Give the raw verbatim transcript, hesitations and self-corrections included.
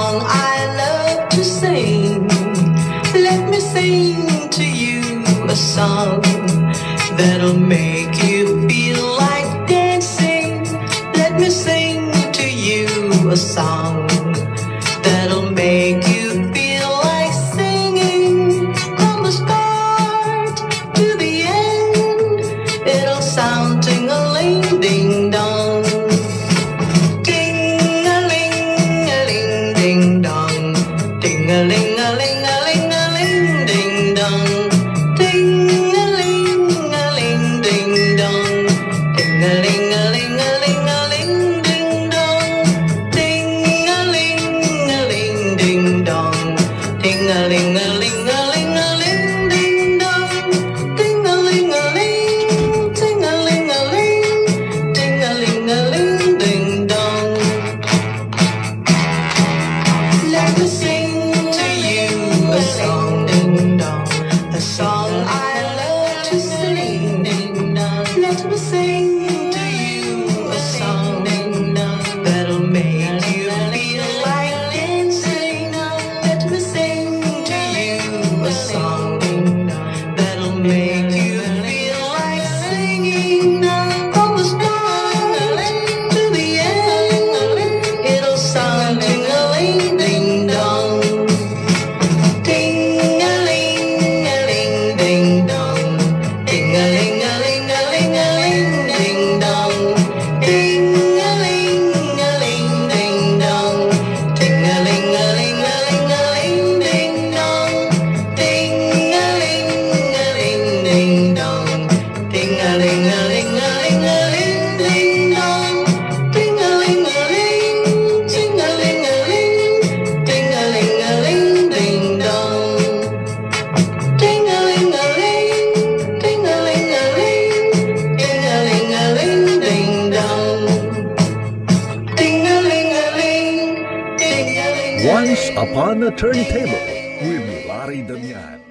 song I love to sing. Let me sing to you a song that'll make you feel like dancing. Let me sing to you a song that'll make you feel like singing. From the start to the end, it'll sound ting-a-ling, ding-dong. Ting-a-ling-a-ling, ding-dong. Ting-a-ling-a-ling-a-ling-a-ling, ding-dong. Ting-a-ling-a-ling, ding-dong. Ting-a-ling-a-ling-a-ling-a-ling, ding-dong. Ting-a-ling-a-ling, ding-dong. Ting-a-ling-a-ling-a-ling-a-ling, ding-dong. Ting-a-ling-a-ling, ting-a-ling-a-ling, ting-a-ling-a-ling, ding-dong. Let me sing to you a song, ding-dong, a song I love to sing, ding-dong. Let me sing to you a song, ding-dong, that'll make you feel like dancing. Let me sing to you a song, ding-dong, that'll make you feel like singing. From the start to the end, it'll sound ting-a-ling, ding-dong. Ting-a-ling-a-ling, ding-dong. Ting-a-ling-a-ling-a-ling-a-ling, ding-dong. Ting-a-ling-a-ling, ding-dong. Ting-a-ling-a-ling-a-ling-a-ling, ding-dong. Ting-a-ling-a-ling, ding-dong. Ting-a-ling-a-ling-a-ling-a-ling, ding-dong. Ting-a-ling-a-ling, ting-a-ling-a-ling, ting-a-ling-a-ling, ding-dong. Ting-a-ling-a-ling, ting-a-ling-a-ling, ting-a-ling-a-ling, ding-dong. Ting-a-ling-a-ling, ting-a-ling-a-ling. Once upon a turntable with Larry Damian.